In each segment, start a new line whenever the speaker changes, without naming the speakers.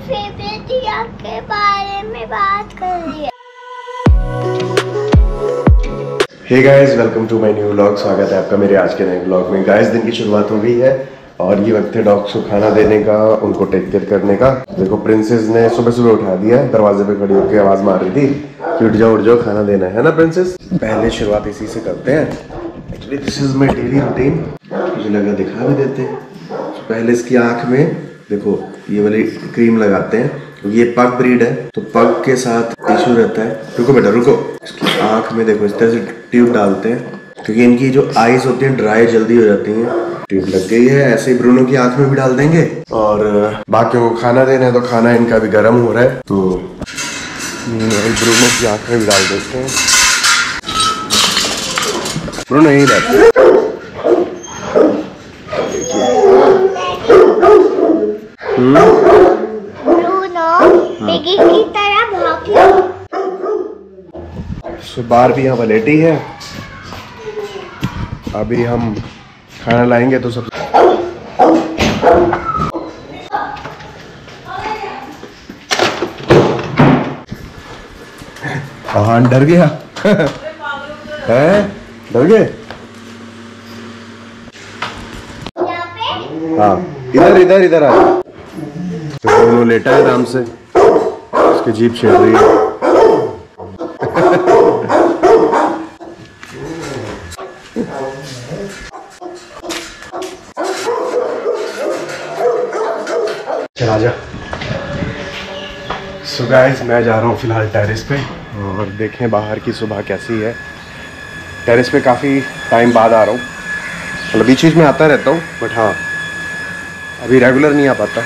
Favourite year के बारे में बात कर रही है।
Hey guys, welcome to my new vlog. स्वागत है आपका मेरे आज के नए व्लॉग में। गाइस, दिन की शुरुआत हो गई है और ये वक्त है डॉग्स को खाना देने का, उनको टेक केयर करने का। देखो, प्रिंसेस ने सुबह सुबह उठा दिया, दरवाजे पे खड़ी होकर आवाज मार रही थी कि उठ जाओ खाना देना है ना प्रिंसेस। पहले शुरुआत इसी से करते हैं। Actually this is my daily routine, मुझे लगा दिखा भी देते हैं। पहले इसकी आंख में देखो ये वाली क्रीम लगाते हैं क्योंकि ये पग ब्रीड है तो पग के साथ इशू रहता है। रुको बेटा रुको, इसकी आंख में देखो इस तरह से ट्यूब डालते हैं क्योंकि इनकी जो आईज होती हैं ड्राई जल्दी हो जाती हैं। ट्यूब लग गई है, ऐसे ही ब्रूनो की आंख में भी डाल देंगे। और बाकियों को खाना देना है तो खाना इनका भी गर्म हो रहा है तो ब्रूनो की आंख में भी डाल देते हैं। ब्रूनो यही रहता है।
बेगी की तरह भाग
बार भी यहाँ पलेटी है। अभी हम खाना लाएंगे तो सब हाँ डर गया है, डर गए। हाँ इधर इधर इधर आ। तो दोनों लेटा है आराम से, उसकी जीभ छेड़ रही है। चला जा। सो गाइस, मैं जा रहा हूँ फिलहाल टेरेस पे और देखें बाहर की सुबह कैसी है। टेरेस पे काफ़ी टाइम बाद आ रहा हूँ, मतलब बीच बीच में आता रहता हूँ बट हाँ अभी रेगुलर नहीं आ पाता।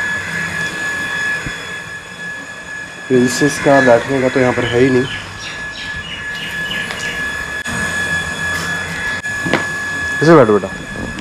प्रिंसेस का बैठने का तो यहाँ पर है ही नहीं। कैसे बैठो बेटा।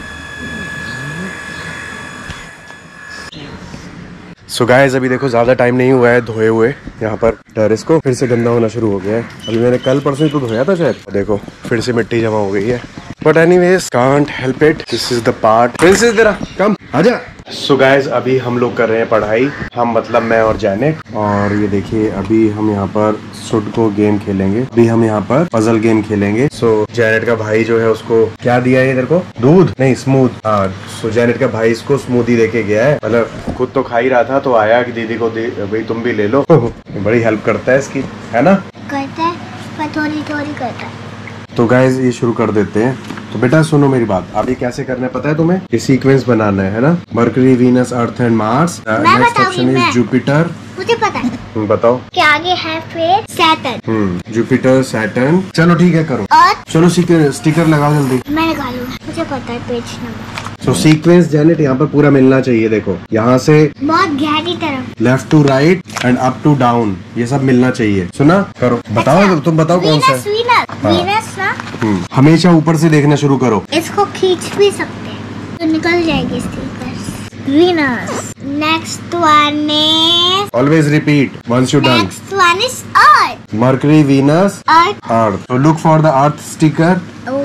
सो गाइस, अभी देखो ज़्यादा टाइम नहीं हुआ है धोए हुए। यहाँ पर टेरेस को फिर से गंदा होना शुरू हो गया है। अभी मैंने कल परसों ही तो धोया था शायद, देखो फिर से मिट्टी जमा हो गई है। But anyways can't help it, this is the part. Princess तेरा कम आजा। सो गाइस, अभी हम लोग कर रहे हैं पढ़ाई, हम मतलब मैं और जैनेट। और ये देखिए अभी हम यहाँ पर सुडोकू गेम खेलेंगे, अभी हम यहाँ पर पजल गेम खेलेंगे। सो जैनेट का भाई जो है उसको क्या दिया है इधर को, दूध नहीं स्मूथ। हाँ, सो जैनेट का भाई इसको स्मूदी देके गया है, मतलब खुद तो खा ही रहा था तो आया कि दीदी को भाई तुम भी ले लो। बड़ी हेल्प करता है इसकी, है ना?
करता है पर थोड़ी थोड़ी करता है।
तो गाइस ये शुरू कर देते हैं। तो बेटा सुनो मेरी बात, अभी कैसे करना है पता है तुम्हें? ये सीक्वेंस बनाना है ना, Mercury, Venus, Earth and Mars. Next option is Jupiter.
मुझे पता है।
बताओ
क्या आगे है फिर सैटर्न।
Jupiter, Saturn. चलो ठीक है करो। चलो स्टिकर लगाओ जल्दी।
मैं लगा लूँ, मुझे पता है पेज नंबर।
तो सीक्वेंस जैनेट यहाँ पर पूरा मिलना चाहिए। देखो यहाँ से
बहुत गहरी तरफ,
left to right and up to down, ये सब मिलना चाहिए। सुना? करो। बताओ
अच्छा,
तुम बताओ कौन सा है?
वीनस ना।
हमेशा ऊपर से देखना शुरू करो।
इसको खींच भी सकते हैं तो निकल जाएगी stickers. Venus. Next one is,
always repeat once you done.
Next one is Earth.
Mercury, Venus,
Earth.
Earth. तो look for the Earth sticker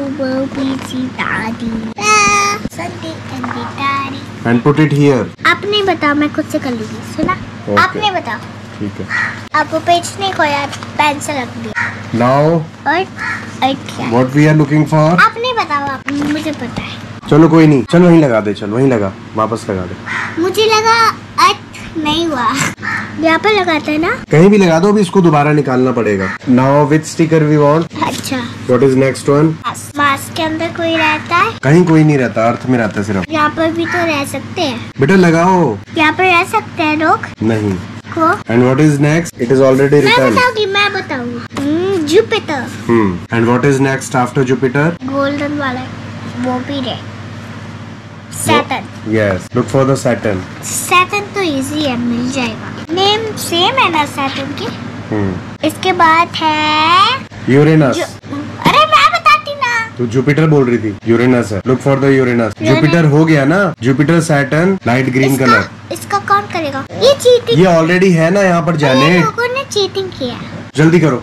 and put it here.
आपने बताओ, मैं खुद से कर लूंगी। सुना?
Okay.
आपने बताओ।
ठीक है।
आपको पेज नहीं खोया, पेन से रख दिया।
Now what we are looking for?
आपने बताओ, मुझे पता है।
चलो कोई नहीं, चल वहीं लगा दे, चल वहीं लगा, वापस लगा दे।
मुझे लगा अर्थ नहीं हुआ, यहाँ पर लगाते है ना।
कहीं भी लगा दो, अभी इसको दोबारा निकालना पड़ेगा। Now which sticker we want?
अच्छा,
what is next one?
Mask के अंदर कोई रहता है?
कहीं कोई नहीं रहता, अर्थ में रहता है सिर्फ।
यहाँ पर भी तो रह सकते हैं।
बेटा लगाओ।
यहाँ पर रह सकते हैं लोग
नहीं।
को।
And what is next? It is already written.
मैं बताऊंगी। Jupiter.
And what is next after Jupiter?
Golden वाला, वो भी रहे। Saturn.
Yes, look for the Saturn.
Saturn तो इजी है, मिल जाएगा। नेम सेम है ना सैटर्न की? इसके बाद है
यूरेनस।
अरे मैं बताती ना।
तू जुपिटर बोल रही थी, यूरेनस है। Look for the Uranus. Jupiter हो गया ना, Jupiter, Saturn, light green colour.
इसका कौन करेगा? ये चीटिंग।
ये ऑलरेडी है ना यहाँ पर जाने।
लोगों ने चीटिंग किया।
जल्दी करो।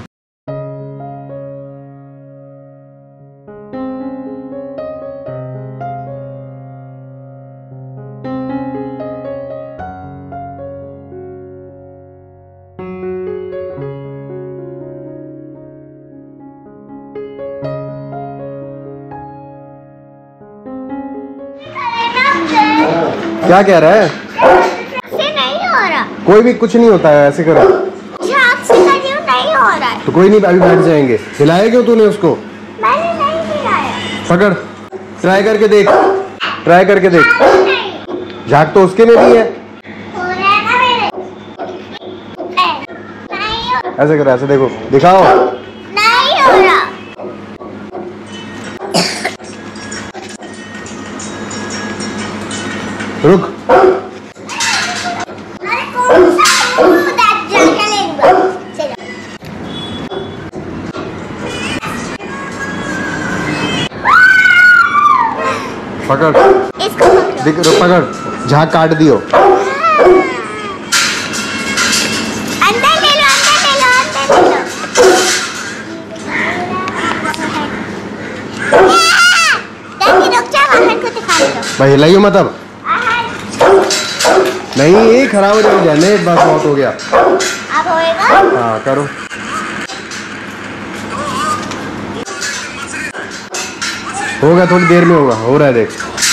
क्या कह रहा है?
से नहीं हो रहा।
कोई भी कुछ नहीं होता है, ऐसे करो।
झाग से नहीं हो रहा है।
तो कोई नहीं, अभी बैठ जाएंगे। हिलाया क्यों तूने उसको?
मैंने नहीं हिलाया।
पकड़, ट्राई करके देख, ट्राई करके देख। झाग तो उसके में भी है।
हो रहा है ना मेरे? नहीं हो।
ऐसे करो, ऐसे देखो, दिखाओ।
नहीं हो रहा।
रुक।
अरे कौन सा जाके लेगा? चलो।
पकड़,
इसको पकड़ो।
देख, रुक, पकड़। झाग काट दियो।
अंदर ले लो, अंदर ले लो, अंदर ले लो। देखिए, रुक जा, बाहर को दिखा दो।
भाई हिलाइयो मत अब। नहीं, ये खराब हो जाएगा। नेट बस बहुत हो गया।
अब होएगा?
हाँ करो। होगा, थोड़ी देर में होगा। हो रहा है, देख।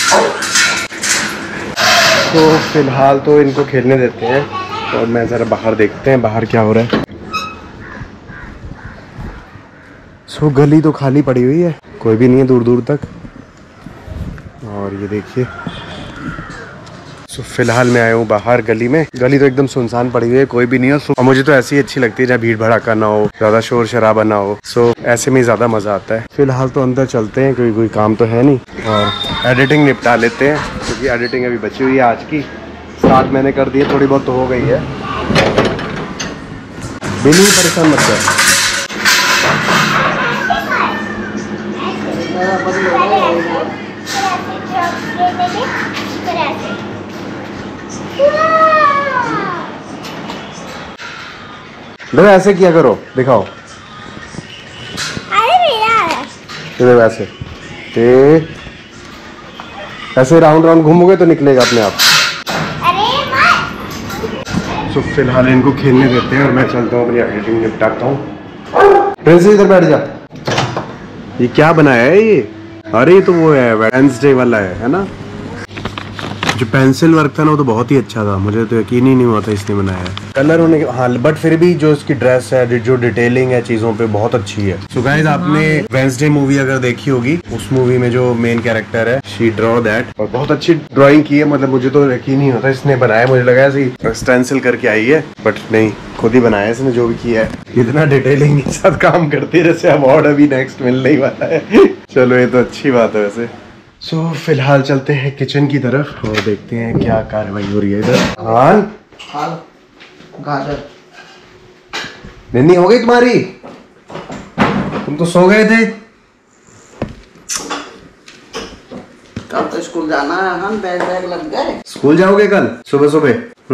तो फिलहाल तो इनको खेलने देते हैं और मैं जरा बाहर देखते हैं बाहर क्या हो रहा है। सो गली तो खाली पड़ी हुई है, कोई भी नहीं है दूर दूर तक। और ये देखिए, सो फिलहाल मैं आया हूँ बाहर गली में। गली तो एकदम सुनसान पड़ी हुई है, कोई भी नहीं है। और मुझे तो ऐसी ही अच्छी लगती है जहाँ भीड़ भड़ाका ना हो, ज्यादा शोर शराबा ना हो। सो ऐसे में ज्यादा मजा आता है। फिलहाल तो अंदर चलते हैं, कोई काम तो है नहीं, और एडिटिंग निपटा लेते हैं क्योंकि एडिटिंग अभी बची हुई है आज की। स्टार्ट मैंने कर दी है, थोड़ी बहुत तो हो गई है। बिल्कुल परेशान मत कर। देखो ऐसे किया करो, दिखाओ।
अरे मेरा है।
देखो ऐसे, ऐसे राउंड राउंड घूमोगे तो निकलेगा अपने आप।
अरे मत।
सो फिलहाल इनको खेलने देते हैं और मैं चलता हूँ, अपनी एडिटिंग निपटाता हूँ। प्रिंसेस इधर बैठ जा। ये क्या बनाया है ये? अरे ये तो वो है, वेडनेसडे वाला है ना? जो पेंसिल वर्क था ना वो तो बहुत ही अच्छा था, मुझे तो यकीन ही नहीं हुआ था इसने बनाया है। कलर होने के हाँ, बट फिर भी जो इसकी ड्रेस है, जो डिटेलिंग है चीजों पे, बहुत अच्छी है। सो गाइस, आपने वेडनेसडे मूवी अगर देखी होगी, उस मूवी में जो मेन कैरेक्टर है, शी ड्रॉ दैट, और बहुत अच्छी ड्राइंग की है। मतलब मुझे तो यकीन नहीं होता इसने बनाया, मुझे लगा ऐसे स्टेंसिल करके आई है, बट नहीं, खुद ही बनाया इसने जो भी किया है। इतना डिटेलिंग के साथ काम करती है, जैसे अवार्ड अभी नेक्स्ट मिलने ही वाला है। चलो ये तो अच्छी बात है वैसे। सो फिलहाल चलते हैं किचन की तरफ और देखते हैं क्या कार्रवाई हो रही है इधर। हाँ,
गाजर
निन्नी हो गई तुम्हारी? तुम तो सो गए थे।
कल तो स्कूल जाना है, हम बैग बैग लग गए।
स्कूल जाओगे कल सुबह सुबह?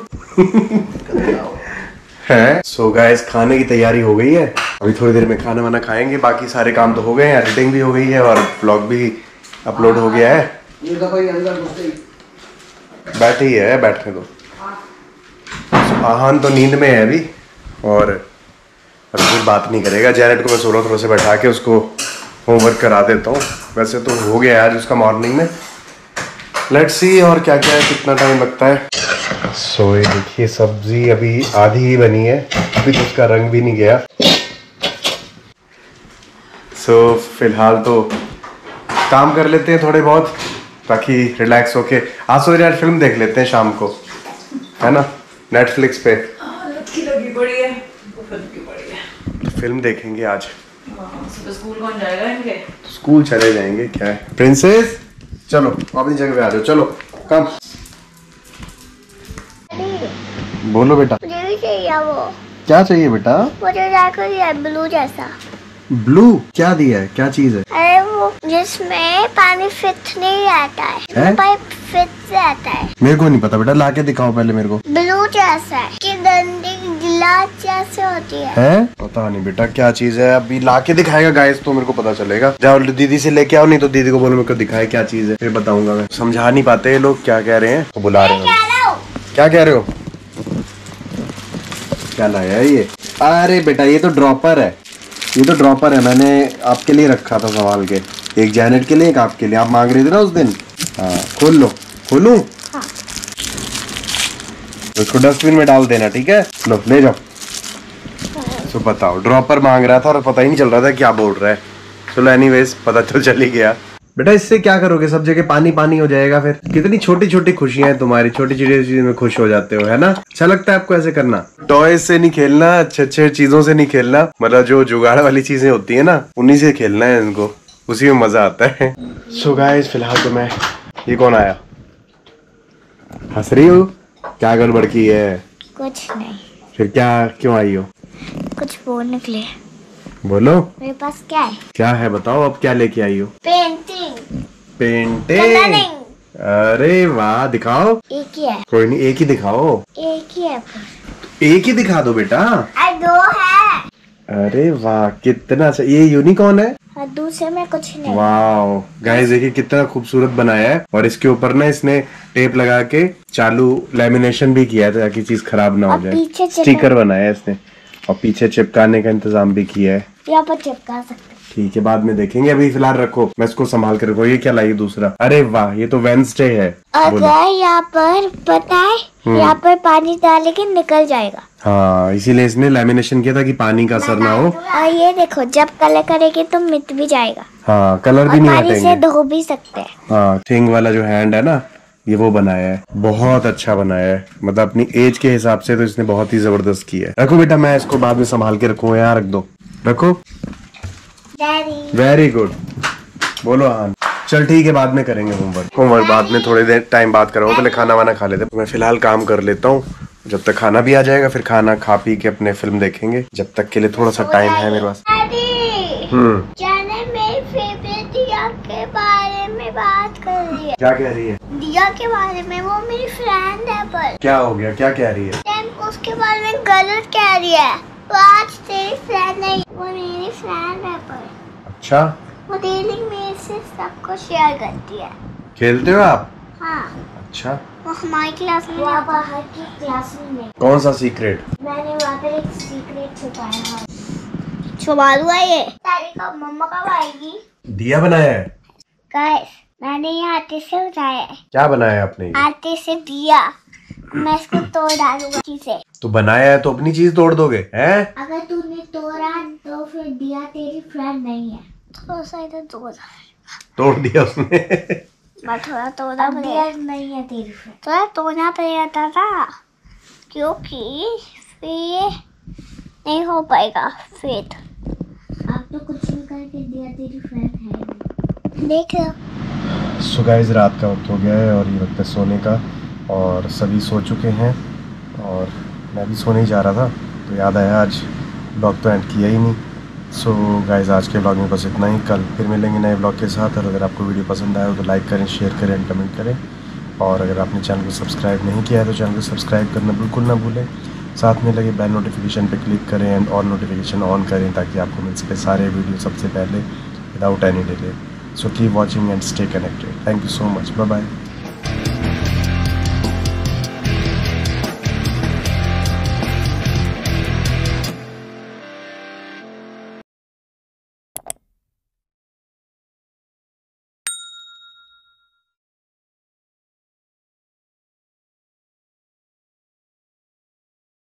है। सो गाइस, खाने की तैयारी हो गई है, अभी थोड़ी देर में खाना वाना खाएंगे। बाकी सारे काम तो हो गए हैं, एडिटिंग भी हो गई है और व्लॉग भी अपलोड हो गया है।
ये देखो, ये अंदर घुस गई।
बैठे ही है, बैठने दो। आहान तो नींद में है अभी और अभी कोई बात नहीं करेगा। जैनेट को मैं सोलह थोड़ा से बैठा के उसको होमवर्क करा देता हूँ। वैसे तो हो गया आज उसका मॉर्निंग में। लेट्स सी और क्या क्या है, कितना टाइम लगता है। सो ये देखिए, सब्जी अभी आधी ही बनी है, अभी तो उसका रंग भी नहीं गया। सो फिलहाल तो काम कर लेते हैं थोड़े बहुत ताकि रिलैक्स होके आज सोच रहे फिल्म देख लेते हैं शाम को, है ना, नेटफ्लिक्स पे।
लगी पड़ी है,
तो फिल्म देखेंगे आज।
सुबह स्कूल कौन जाएगा इनके?
स्कूल चले जाएंगे, क्या है। प्रिंसेस चलो अपनी जगह पे आ जाओ, चलो कम। बोलो बेटा।
मुझे भी चाहिए वो।
क्या चाहिए बेटा?
मुझे जाकर ये ब्लू जैसा।
ब्लू क्या दिया है, क्या चीज है?
अरे वो जिसमें पानी फिट नहीं आता है? पाइप फिट से आता है।
मेरे को नहीं पता बेटा, लाके दिखाओ पहले मेरे को।
ब्लू जैसा है कि डंडी गिलास जैसे होती
है? पता नहीं बेटा क्या चीज है, अभी लाके दिखाएगा गाइस तो मेरे को पता चलेगा। जाओ दीदी से लेके आओ, नहीं तो दीदी को बोलो मेरे को दिखाए क्या चीज है, फिर बताऊंगा मैं। समझा नहीं पाते ये लोग क्या कह रहे हैं, तो बुला रहे हैं। क्या कह रहे हो? क्या लाया है ये? अरे बेटा ये तो ड्रॉपर है, ये तो ड्रॉपर है, मैंने आपके लिए रखा था संभाल के। एक जैनेट के लिए, एक आपके लिए, आप मांग रहे थे ना उस दिन। हाँ खोल लो। खोलूं?
हाँ।
तो उसको डस्टबिन में डाल देना, ठीक है? लो ले जाओ। तो बताओ, ड्रॉपर मांग रहा था और पता ही नहीं चल रहा था क्या बोल रहा है। चलो एनीवेज पता चल ही गया। बेटा इससे क्या करोगे, सब जगह पानी पानी हो जाएगा फिर। कितनी छोटी छोटी खुशियां हैं तुम्हारी, छोटी छोटी चीजों में खुश हो जाते हो, है ना? अच्छा लगता है आपको ऐसे करना। टॉय से नहीं खेलना, अच्छे अच्छे चीजों से नहीं खेलना, मतलब जो जुगाड़ वाली चीजें होती है ना उन्हीं से खेलना है इनको, उसी में मजा आता है। सो गाइस फिलहाल तो मैं, ये कौन आया? हंस रही हो? क्या गड़बड़ की है?
कुछ नहीं।
फिर क्या, क्यों आई हो?
कुछ बोलने के लिए।
बोलो।
मेरे पास क्या है?
क्या है बताओ, अब क्या लेके आई हो?
पेंटिंग।
पेंटिंग? अरे वाह, दिखाओ।
एक ही है।
कोई नहीं, एक ही दिखाओ।
एक ही है।
एक ही दिखा दो बेटा।
दो है।
अरे वाह कितना अच्छा, ये यूनिकॉर्न है।
दूसरे में कुछ नहीं।
वाह गाइस देखिए कितना खूबसूरत बनाया है, और इसके ऊपर ना इसने टेप लगा के चालू लेमिनेशन भी किया है ताकि चीज खराब ना हो जाए। स्टिकर बनाया है इसने, और पीछे चिपकाने का इंतजाम भी किया है।
यहाँ पर चिपका सकते।
ठीक है, बाद में देखेंगे, अभी फिलहाल रखो, मैं इसको संभाल कर रखो। ये क्या लाई दूसरा? अरे वाह, ये तो वेंसडे है।
अगर यहाँ पर पता है, यहाँ पर पानी डालेंगे निकल जाएगा।
हाँ, इसीलिए इसने लेमिनेशन किया था कि पानी का असर ना हो।
और ये देखो, जब कलर करेंगे तो मिट भी जाएगा।
हाँ, कलर भी नहीं
पानी से
हटेंगे।
धो भी सकते हैं।
हाँ, थिंग वाला जो हैंड है ना, ये वो बनाया है, बहुत अच्छा बनाया है, मतलब अपनी एज के हिसाब से तो इसने बहुत ही जबरदस्त किया है। रखो बेटा, मैं इसको बाद में संभाल के रखूँ, यहाँ रख दो, रखो। Very good. बोलो हाँ। चल ठीक है, बाद में करेंगे होमवर्क बाद में, थोड़ी देर टाइम बात करूँ, पहले खाना वाना खा लेते। मैं फिलहाल काम कर लेता हूँ, जब तक खाना भी आ जाएगा फिर खाना खा पी के अपने फिल्म देखेंगे। जब तक के लिए थोड़ा सा टाइम है मेरे पास।
मेरी फेवरेट दिया के बारे में बात कर रही है।
क्या कह रही है?
दिया के बारे में, वो मेरी फ्रेंड है। पर
क्या हो गया, क्या कह रही है?
उसके बारे में गलत कह रही है। वो आज तेरी फ्रेंड नहीं, वो मेरी फ्रेंड है। पर
अच्छा,
वो डेली मेरे से सब कुछ शेयर करती है।
खेलते हो आप?
हाँ।
अच्छा,
वो हमारी क्लास में, बाहर की क्लास में नहीं।
कौन सा सीक्रेट?
मैंने वहाँ पर एक सीक्रेट छुपाया है। छुपा दूंगा ये। तारी कब मम्मा कब आएगी?
दिया बनाया है
गाइस, मैंने ये आटे से बनाया है।
क्या बनाया है आपने?
आटे से दिया। मैं इसको तोड़ डालूंगा चीजें।
तो बनाया है तो अपनी चीज तोड़ दोगे हैं?
अगर तूने तोड़ा तो फिर दिया तेरी फ्रेंड नहीं है। थोड़ा सा इधर
तोड़ दिया उसने।
मैं थोड़ा तोड़ा दिया नहीं है तेरी फ्रेंड। थोड़ा तोड़ना पड़ेगा था, क्योंकि फिर नहीं हो पाएगा। फिर आप तो कुछ भी करके दिया तेरी फ्रेंड है। देख लो।
सो गाइस, रात का वक्त हो गया है और ये वक्त है सोने का, और सभी सो चुके हैं और मैं भी सोने ही जा रहा था, तो याद आया आज ब्लॉग तो एंड किया ही नहीं। सो गाइस, आज के ब्लॉग में बस इतना ही। कल फिर मिलेंगे नए ब्लॉग के साथ, और अगर आपको वीडियो पसंद आया हो तो लाइक करें, शेयर करें एंड कमेंट करें, और अगर आपने चैनल को सब्सक्राइब नहीं किया है तो चैनल को सब्सक्राइब करना बिल्कुल ना भूलें। साथ में लगे बेल नोटिफिकेशन पे क्लिक करें एंड ऑल नोटिफिकेशन ऑन करें, ताकि आपको मिल सके सारे वीडियो सबसे पहले without any delay. So keep watching and stay connected. Thank you so much, bye bye.